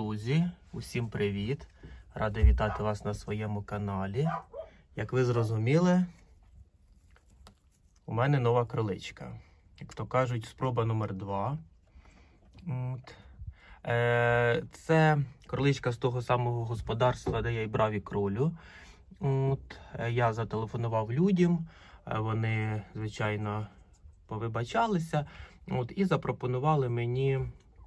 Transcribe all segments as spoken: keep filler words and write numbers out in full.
Друзі, усім привіт! Радий вітати вас на своєму каналі. Як ви зрозуміли, у мене нова кроличка. Як то кажуть, спроба номер два. От. Е, це кроличка з того самого господарства, де я й брав і кролю. От. Я зателефонував людям, вони, звичайно, повибачалися. От, і запропонували мені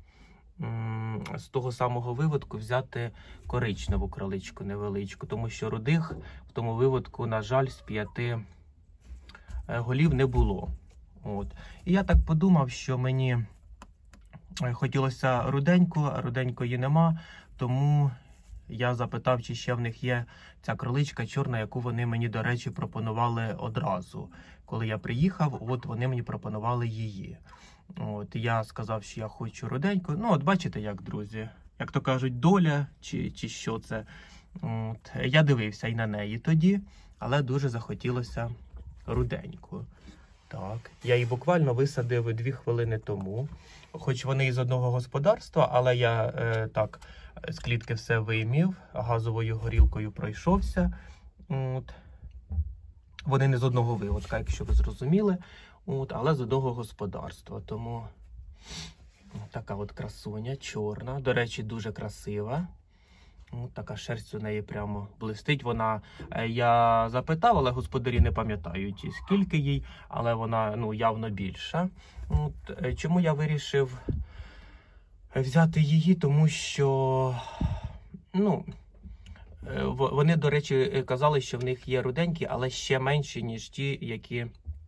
з того самого виводку взяти коричневу кроличку невеличку, тому що рудих в тому виводку, на жаль, з п'яти голів не було. От. І я так подумав, що мені хотілося руденьку, а руденької нема, тому я запитав, чи ще в них є ця кроличка чорна, яку вони мені, до речі, пропонували одразу. Коли я приїхав, от вони мені пропонували її. От, я сказав, що я хочу руденьку. Ну, от бачите, як, друзі, як то кажуть, доля, чи, чи що це. От, я дивився і на неї тоді, але дуже захотілося руденьку. Так, я її буквально висадив дві хвилини тому. Хоч вони із одного господарства, але я е, так з клітки все виймів, газовою горілкою пройшовся. От. Вони не з одного виводка, якщо ви зрозуміли, от, але з одного господарства. Тому така от красуня, чорна, до речі, дуже красива. От така шерсть у неї прямо блистить. Вона, я запитав, але господарі не пам'ятають, скільки їй, але вона, ну, явно більша. От, чому я вирішив взяти її? Тому що, ну, вони, до речі, казали, що в них є руденькі, але ще менші, ніж ті, які,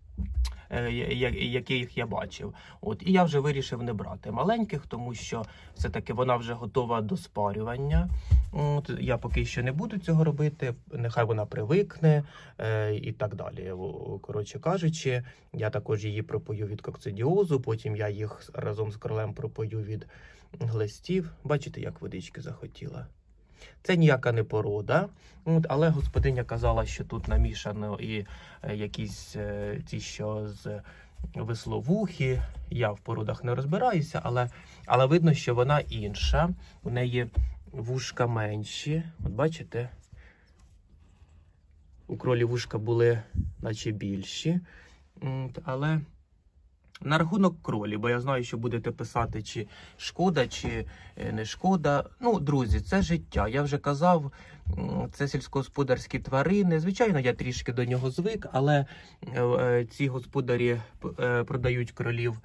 яких я бачив. От, і я вже вирішив не брати маленьких, тому що все-таки вона вже готова до спарювання. От, я поки що не буду цього робити, нехай вона привикне е, і так далі. Коротше кажучи, я також її пропою від кокцидіозу, потім я їх разом з кролем пропою від глистів. Бачите, як водички захотіла. Це ніяка не порода, от, але господиня казала, що тут намішано і е, якісь е, ті, що з висловухи. Я в породах не розбираюся, але, але видно, що вона інша. У неї вушка менші. От бачите? У кролі вушка були наче більші. От, але на рахунок кролі, бо я знаю, що будете писати, чи шкода, чи не шкода. Ну, друзі, це життя. Я вже казав, це сільськогосподарські тварини. Звичайно, я трішки до нього звик, але ці господарі продають кролів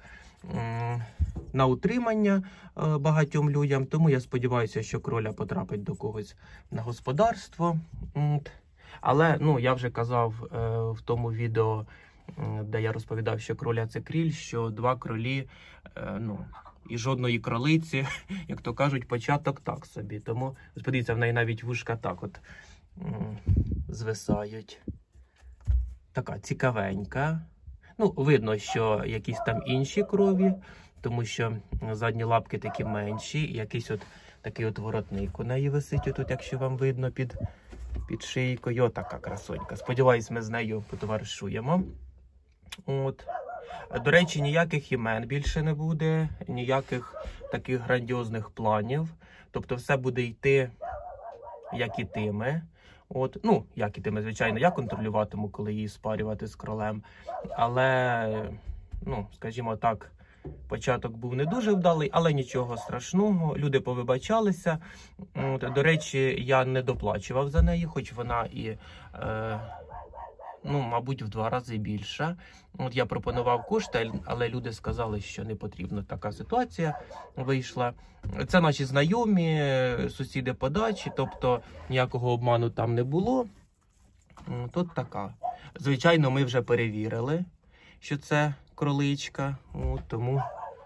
на утримання багатьом людям. Тому я сподіваюся, що кроля потрапить до когось на господарство. Але, ну, я вже казав в тому відео, де я розповідав, що кроля – це кріль, що два кролі, ну, і жодної кролиці, як то кажуть, початок так собі. Тому, подивіться, в неї навіть вушка так от звисають. Така цікавенька. Ну, видно, що якісь там інші крові, тому що задні лапки такі менші. Якийсь от такий от воротник у неї висить отут, якщо вам видно, під, під шийкою. Отака красонька. Сподіваюсь, ми з нею потоваришуємо. От. До речі, ніяких імен більше не буде, ніяких таких грандіозних планів. Тобто все буде йти, як ітиме. От. Ну, як ітиме, звичайно, я контролюватиму, коли її спарювати з кролем. Але, ну, скажімо так, початок був не дуже вдалий, але нічого страшного. Люди повибачалися. От. До речі, я не доплачував за неї, хоч вона і... Е Ну, мабуть, в два рази більша. От я пропонував кошти, але люди сказали, що не потрібно. Така ситуація вийшла. Це наші знайомі, сусіди по дачі, тобто ніякого обману там не було. Тут така. Звичайно, ми вже перевірили, що це кроличка. От, тому,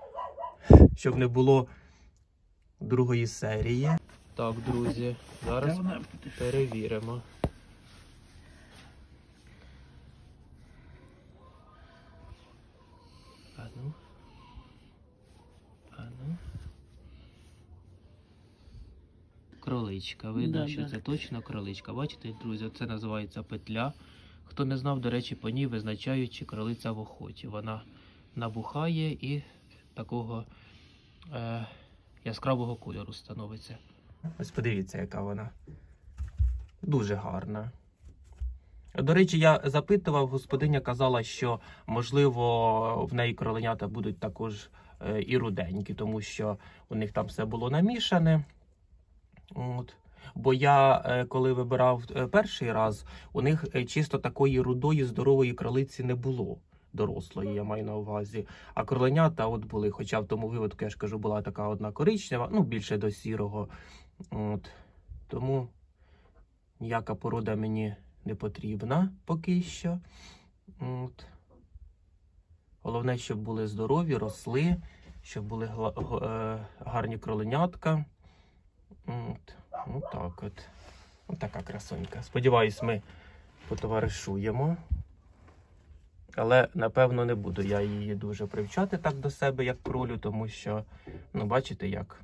щоб не було другої серії. Так, друзі, зараз перевіримо. Ану. Ану. Кроличка. Видно, да, що да. Це точно кроличка. Бачите, друзі, це називається петля. Хто не знав, до речі, по ній визначають, чи кролиця в охоті. Вона набухає і такого е, яскравого кольору становиться. Ось подивіться, яка вона. Дуже гарна. До речі, я запитував, господиня казала, що, можливо, в неї кроленята будуть також і руденькі, тому що у них там все було намішане. От. Бо я, коли вибирав перший раз, у них чисто такої рудої, здорової кролиці не було. Дорослої, я маю на увазі. А кроленята от були, хоча в тому випадку, я ж кажу, була така одна коричнева, ну, більше до сірого. От. Тому ніяка порода мені не потрібна поки що. От. Головне, щоб були здорові, росли, щоб були гарні кроленятка. От. Ну так от. Ось така красунька. Сподіваюсь, ми потоваришуємо. Але, напевно, не буду я її дуже привчати так до себе, як кролю, тому що, ну, бачите, як.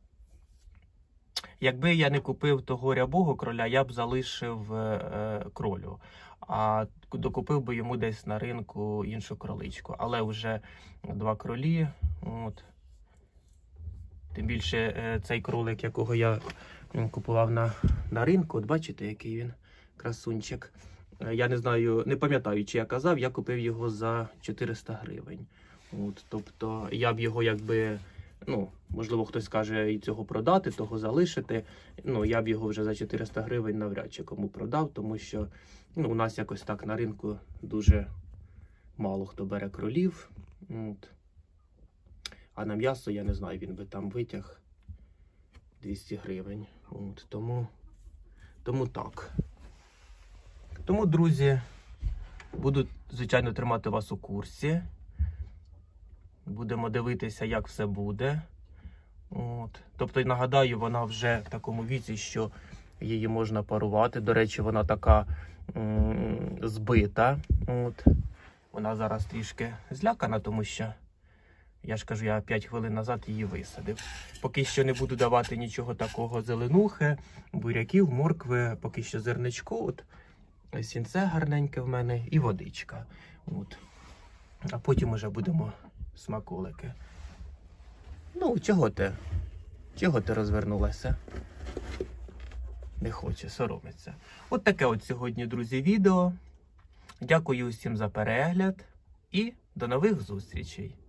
Якби я не купив того рябого кроля, я б залишив е, кролю. А докупив би йому десь на ринку іншу кроличку. Але вже два кролі. От. Тим більше е, цей кролик, якого я купував на, на ринку, от бачите, який він красунчик. Я не знаю, не пам'ятаю, чи я казав, я купив його за чотириста гривень. От, тобто я б його якби, ну, можливо, хтось каже і цього продати, того залишити. Ну, я б його вже за чотириста гривень навряд чи кому продав, тому що, ну, у нас якось так на ринку дуже мало хто бере кролів. От. А на м'ясо, я не знаю, він би там витяг двісті гривень. От, тому, тому так. Тому, друзі, буду, звичайно, тримати вас у курсі. Будемо дивитися, як все буде. От. Тобто, нагадаю, вона вже в такому віці, що її можна парувати. До речі, вона така м збита. От. Вона зараз трішки злякана, тому що, я ж кажу, я п'ять хвилин назад її висадив. Поки що не буду давати нічого такого зеленухи, буряків, моркви, поки що зерничко. От. Сінце гарненьке в мене і водичка. От. А потім уже будемо смаколики. Ну, чого ти? Чого ти розвернулася? Не хоче, соромиться. От таке от сьогодні, друзі, відео. Дякую усім за перегляд і до нових зустрічей.